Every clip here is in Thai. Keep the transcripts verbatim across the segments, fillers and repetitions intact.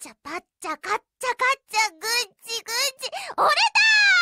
チャパッチャカッチャカッチャグッチグッチ俺だ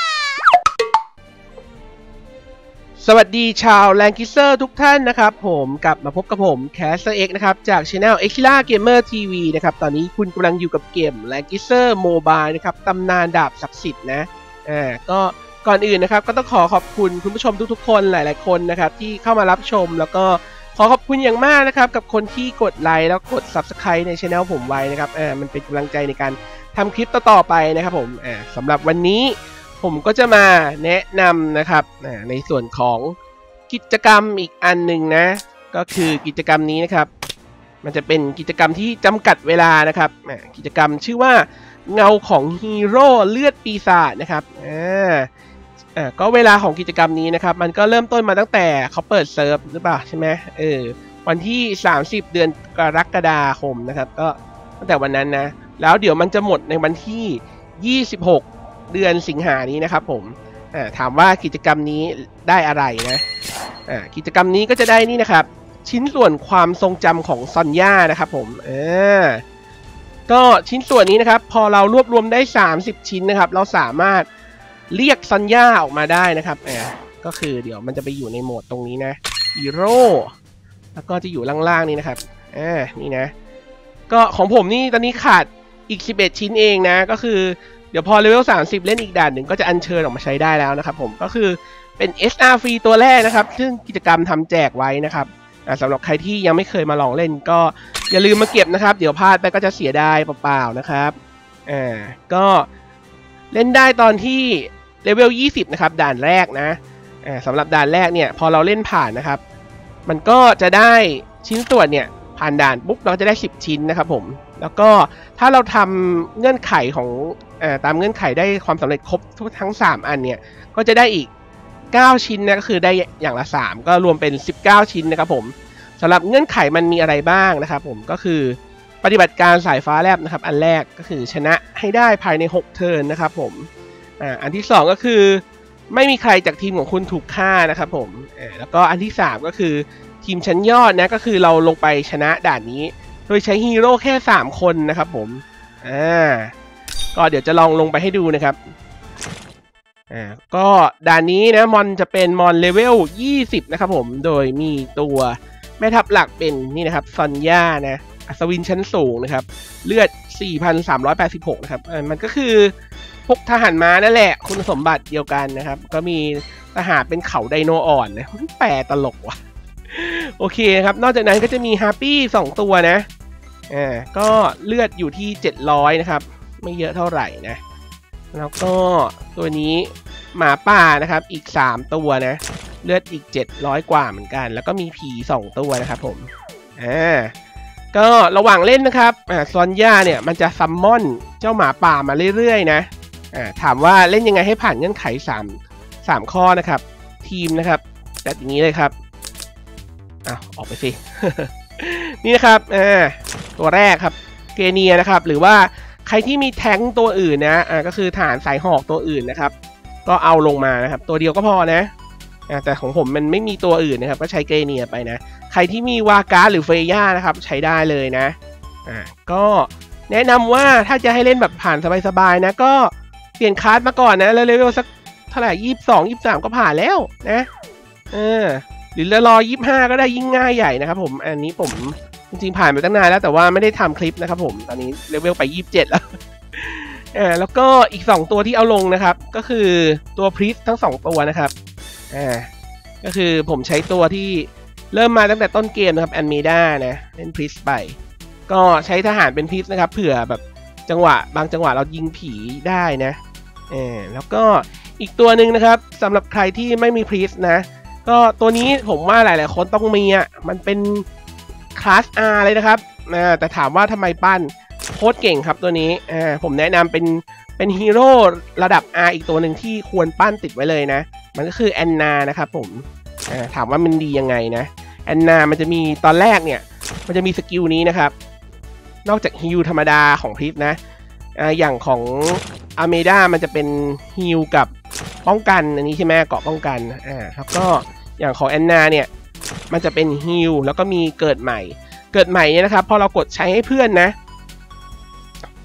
สวัสดีชาวแรงกิเซอร์ทุกท่านนะครับผมกลับมาพบกับผมแคสเตอร์เอ็กนะครับจาก Channel Exila Gamer ที วี นะครับตอนนี้คุณกำลังอยู่กับเกมแรงกิเซอร์โมบายนะครับตำนานดาบศักดิ์สิทธิ์นะอ่าก็ก่อนอื่นนะครับก็ต้องขอขอบคุณคุณผู้ชมทุกๆคนหลายๆคนนะครับที่เข้ามารับชมแล้วก็ขอขอบคุณอย่างมากนะครับกับคนที่กดไลค์แล้วกด ซับสไครบ์ ใน Channel ผมไว้นะครับอ่ามันเป็นกำลังใจในการทำคลิปต่อๆไปนะครับผมอ่าสำหรับวันนี้ผมก็จะมาแนะนำนะครับอ่าในส่วนของกิจกรรมอีกอันหนึ่งนะก็คือกิจกรรมนี้นะครับมันจะเป็นกิจกรรมที่จำกัดเวลานะครับอ่ากิจกรรมชื่อว่าเงาของฮีโร่เลือดปีศาจนะครับอ่าอ่าก็เวลาของกิจกรรมนี้นะครับมันก็เริ่มต้นมาตั้งแต่เขาเปิดเซิร์ฟหรือเปล่าใช่ไหมเออวันที่สามสิบเดือนกรกฎาคมนะครับก็ตั้งแต่วันนั้นนะแล้วเดี๋ยวมันจะหมดในวันที่ยี่สิบหกเดือนสิงหานี้นะครับผมอ่าถามว่ากิจกรรมนี้ได้อะไรนะอ่ากิจกรรมนี้ก็จะได้นี่นะครับชิ้นส่วนความทรงจำของซอนย่านะครับผมเออก็ชิ้นส่วนนี้นะครับพอเรารวบรวมได้สามสิบชิ้นนะครับเราสามารถเรียกซอนย่าออกมาได้นะครับอ่าก็คือเดี๋ยวมันจะไปอยู่ในโหมดตรงนี้นะฮีโร่แล้วก็จะอยู่ล่างๆนี้นะครับอ่านี่นะก็ของผมนี่ตอนนี้ขาดอีกสิบเอ็ดชิ้นเองนะก็คือเดี๋ยวพอเลเวลสามสิบเล่นอีกด่านหนึ่งก็จะอัญเชิญออกมาใช้ได้แล้วนะครับผมก็คือเป็น เอส อาร์ ฟรีตัวแรกนะครับซึ่งกิจกรรมทำแจกไว้นะครับสำหรับใครที่ยังไม่เคยมาลองเล่นก็อย่าลืมมาเก็บนะครับเดี๋ยวพลาดไปก็จะเสียดายเปล่าๆนะครับอ่าก็เล่นได้ตอนที่เลเวลยี่สิบนะครับด่านแรกนะอ่าสำหรับด่านแรกเนี่ยพอเราเล่นผ่านนะครับมันก็จะได้ชิ้นส่วนเนี่ยผ่านด่านปุ๊บเราจะได้สิบชิ้นนะครับผมแล้วก็ถ้าเราทำเงื่อนไขของอ่าตามเงื่อนไขได้ความสำเร็จครบทั้งสามอันเนี่ยก็จะได้อีกเก้าชิ้นนะก็คือได้อย่างละสามก็รวมเป็นสิบเก้าชิ้นนะครับผมสำหรับเงื่อนไขมันมีอะไรบ้างนะครับผมก็คือปฏิบัติการสายฟ้าแลบนะครับอันแรกก็คือชนะให้ได้ภายในหกเทิร์นนะครับผมอ่าอันที่สองก็คือไม่มีใครจากทีมของคุณถูกฆ่านะครับผมอ่าแล้วก็อันที่สามก็คือทีมชั้นยอดนะก็คือเราลงไปชนะด่านนี้โดยใช้ฮีโร่แค่สามคนนะครับผมอ่าก็เดี๋ยวจะลองลงไปให้ดูนะครับอ่าก็ด่านนี้นะมอนจะเป็นมอนเลเวลยี่สิบนะครับผมโดยมีตัวแม่ทัพหลักเป็นนี่นะครับซอนย่านะอัศวินชั้นสูงนะครับเลือด สี่พันสามร้อยแปดสิบหก นะครับอ่ามันก็คือพวกทหารม้านั่นแหละคุณสมบัติเดียวกันนะครับก็มีทหารเป็นเขาไดโนอ่อนนะแปลตลกว่ะโอเคครับนอกจากนั้นก็จะมีฮาร์ปี้สองตัวนะอ่าก็เลือดอยู่ที่เจ็ดร้อยนะครับไม่เยอะเท่าไหร่นะแล้วก็ตัวนี้หมาป่านะครับอีกสามตัวนะเลือดอีกเจ็ดร้อยกว่าเหมือนกันแล้วก็มีผีสองตัวนะครับผมอ่าก็ระหว่างเล่นนะครับอ่าซอนย่าเนี่ยมันจะซัมมอนเจ้าหมาป่ามาเรื่อยๆนะอ่าถามว่าเล่นยังไงให้ผ่านเงื่อนไขสาม สามข้อนะครับทีมนะครับแบบนี้เลยครับอ้าวออกไปสิ นี่นะครับอ่าตัวแรกครับเกเนียนะครับหรือว่าใครที่มีแท้งตัวอื่นนะอ่าก็คือฐานสายหอกตัวอื่นนะครับก็เอาลงมานะครับตัวเดียวก็พอนะอ่าแต่ของผมมันไม่มีตัวอื่นนะครับก็ใช้เกเนียไปนะใครที่มีวาการ์หรือเฟย่านะครับใช้ได้เลยนะอ่าก็แนะนำว่าถ้าจะให้เล่นแบบผ่านสบายๆนะก็เปลี่ยนคลาสมาก่อนนะแล้วเลเวลสักเท่าไหร่ยี่สิบสองยี่สิบสามก็ผ่านแล้วนะเออหรือรอยี่สิบห้าก็ได้ยิ่งง่ายใหญ่นะครับผมอันนี้ผมจริงๆผ่านไปตั้งนานแล้วแต่ว่าไม่ได้ทำคลิปนะครับผมตอนนี้เลเวลไปยี่สิบเจ็ดแล้วอ่าแล้วก็อีกสองตัวที่เอาลงนะครับก็คือตัวพรีสทั้งสองตัวนะครับอ่าก็คือผมใช้ตัวที่เริ่มมาตั้งแต่ต้นเกมนะครับแอนเมด้านะเล่นพรีสไปก็ใช้ทหารเป็นพรีสนะครับเผื่อแบบจังหวะบางจังหวะเรายิงผีได้นะเออแล้วก็อีกตัวหนึ่งนะครับสำหรับใครที่ไม่มีพรีสนะก็ตัวนี้ผมว่าหลายๆคนต้องมีอ่ะมันเป็นคลาส อาร์ เลยนะครับอ่าแต่ถามว่าทำไมปั้นโคตรเก่งครับตัวนี้อ่าผมแนะนำเป็นเป็นฮีโร่ระดับ อาร์ อีกตัวหนึ่งที่ควรปั้นติดไว้เลยนะมันก็คือแอนนานะครับผมอ่าถามว่ามันดียังไงนะแอนนามันจะมีตอนแรกเนี่ยมันจะมีสกิลนี้นะครับนอกจากฮิลธรรมดาของพรีสนะอ่าอย่างของอาเมด้ามันจะเป็นฮิลกับป้องกันอันนี้ใช่ไหมเกาะป้องกันอ่าแล้วก็อย่างของแอนนาเนี่ยมันจะเป็นฮิลแล้วก็มีเกิดใหม่เกิดใหม่เนี่ยนะครับพอเรากดใช้ให้เพื่อนนะ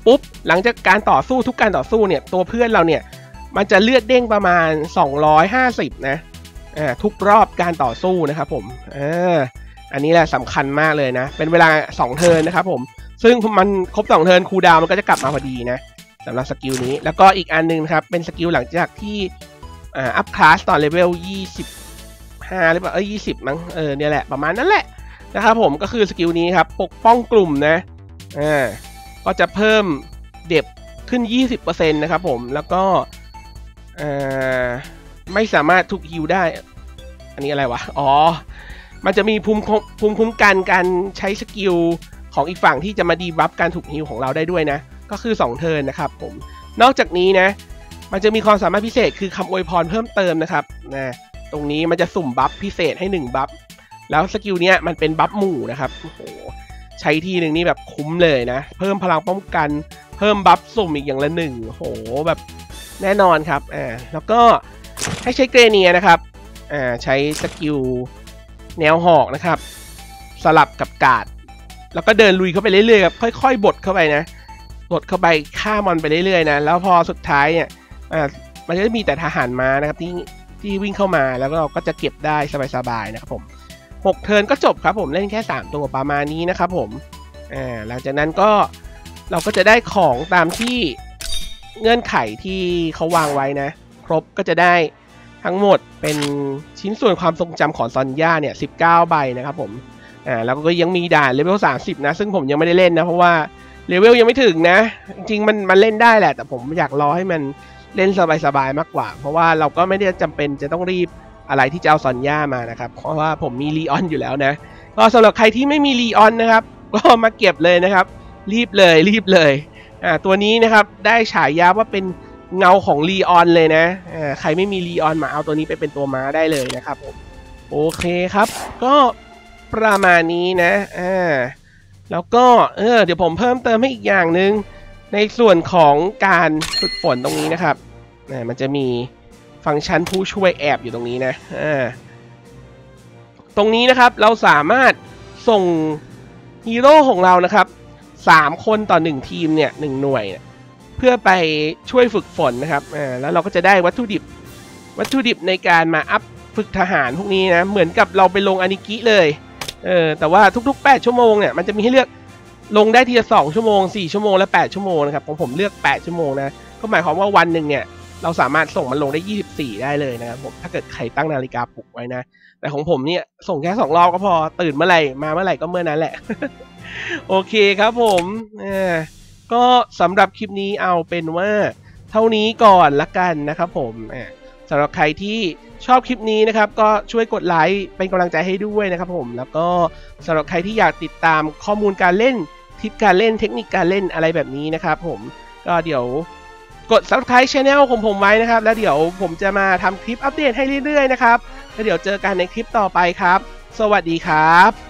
ปุ๊บหลังจากการต่อสู้ทุกการต่อสู้เนี่ยตัวเพื่อนเราเนี่ยมันจะเลือดเด้งประมาณสองร้อยห้าสิบนะอ่าทุกรอบการต่อสู้นะครับผมอ่าอันนี้แหละสำคัญมากเลยนะเป็นเวลาสองเทิร์นนะครับผมซึ่งมันครบสองเทิร์นคูลดาวน์มันก็จะกลับมาพอดีนะสำหรับสกิลนี้แล้วก็อีกอันนึงครับเป็นสกิลหลังจากที่อ่าอัพคลาสตอนเลเวลยี่สิบห้าหรือเปล่าเออยี่สิบมั้งเออเนี่ยแหละประมาณนั้นแหละนะครับผมก็คือสกิลนี้ครับปกป้องกลุ่มนะอ่าก็จะเพิ่มเดบขึ้น ยี่สิบเปอร์เซ็นต์ นะครับผมแล้วก็อ่าไม่สามารถถูกฮิวได้อันนี้อะไรวะอ๋อมันจะมีภูมิภูมิคุ้มกันการใช้สกิลของอีกฝั่งที่จะมาดีบัฟการถูกฮิวของเราได้ด้วยนะก็คือสองเทิร์นนะครับผมนอกจากนี้นะมันจะมีความสามารถพิเศษคือคำอวยพรเพิ่มเติมนะครับนะตรงนี้มันจะสุ่มบัฟพิเศษให้หนึ่งบัฟแล้วสกิลเนี้ยมันเป็นบัฟหมู่นะครับโอ้โหใช้ทีหนึ่งนี่แบบคุ้มเลยนะเพิ่มพลังป้องกันเพิ่มบัฟสุ่มอีกอย่างละหนึ่งโอ้โหแบบแน่นอนครับอ่าแล้วก็ให้ใช้เกรเนียนะครับอ่าใช้สกิลแนวหอกนะครับสลับกับกาดแล้วก็เดินลุยเข้าไปเรื่อยๆครับค่อยๆบดเข้าไปนะบดเข้าไปฆ่ามอนไปเรื่อยๆนะแล้วพอสุดท้ายเนี่ยอ่ามันจะมีแต่ทหารม้านะครับที่ที่วิ่งเข้ามาแล้วเราก็จะเก็บได้สบายๆนะครับผมหกเทิร์นก็จบครับผมเล่นแค่สามตัวประมาณนี้นะครับผมอ่าหลังจากนั้นก็เราก็จะได้ของตามที่เงื่อนไขที่เขาวางไว้นะครบก็จะได้ทั้งหมดเป็นชิ้นส่วนความทรงจำของซอนย่าเนี่ยสิบเก้าใบนะครับผมอ่าแล้วก็ยังมีด่านเลเวลสามสิบนะซึ่งผมยังไม่ได้เล่นนะเพราะว่าเลเวลยังไม่ถึงนะจริงๆมันมันเล่นได้แหละแต่ผมอยากรอให้มันเล่นสบายๆมากกว่าเพราะว่าเราก็ไม่ได้จำเป็นจะต้องรีบอะไรที่จะเอาซอนย่ามานะครับเพราะว่าผมมีลีออนอยู่แล้วนะก็สำหรับใครที่ไม่มีลีออนนะครับก็มาเก็บเลยนะครับรีบเลยรีบเลยอ่าตัวนี้นะครับได้ฉายาว่าเป็นเงาของลีออนเลยนะอ่าใครไม่มีลีออนมาเอาตัวนี้ไปเป็นตัวม้าได้เลยนะครับผมโอเคครับก็ประมาณนี้นะอ่าแล้วก็เออเดี๋ยวผมเพิ่มเติมให้อีกอย่างหนึ่งในส่วนของการฝึกฝนตรงนี้นะครับอ่ามันจะมีฟังก์ชันผู้ช่วยแอบอยู่ตรงนี้นะอ่าตรงนี้นะครับเราสามารถส่งฮีโร่ของเรานะครับสามคนต่อหนึ่งทีมเนี่ยหนึ่งหน่วยเพื่อไปช่วยฝึกฝนนะครับอ่าแล้วเราก็จะได้วัตถุดิบวัตถุดิบในการมาอัพฝึกทหารพวกนี้นะเหมือนกับเราไปลงอานิกิเลยเออแต่ว่าทุกๆแปดชั่วโมงเนี่ยมันจะมีให้เลือกลงได้ทีละสองชั่วโมงสี่ชั่วโมงและแปดชั่วโมงนะครับของผมเลือกแปดชั่วโมงนะก็หมายความว่าวันหนึ่งเนี่ยเราสามารถส่งมันลงได้ยี่สิบสี่ได้เลยนะครับผมถ้าเกิดใครตั้งนาฬิกาปลุกไว้นะแต่ของผมเนี่ยส่งแค่สองรอบก็พอตื่นเมื่อไหร่มาเมื่อไหร่ก็เมื่อนั้นแหละ โอเคครับผมอ่าก็สำหรับคลิปนี้เอาเป็นว่าเท่านี้ก่อนละกันนะครับผมอ่าสำหรับใครที่ชอบคลิปนี้นะครับก็ช่วยกดไลค์เป็นกำลังใจให้ด้วยนะครับผมแล้วก็สำหรับใครที่อยากติดตามข้อมูลการเล่นทิปการเล่นเทคนิคการเล่นอะไรแบบนี้นะครับผมก็เดี๋ยวกด ซับสไครบ์ Channel ของผมไว้นะครับแล้วเดี๋ยวผมจะมาทำคลิปอัปเดตให้เรื่อยๆนะครับแล้วเดี๋ยวเจอกันในคลิปต่อไปครับสวัสดีครับ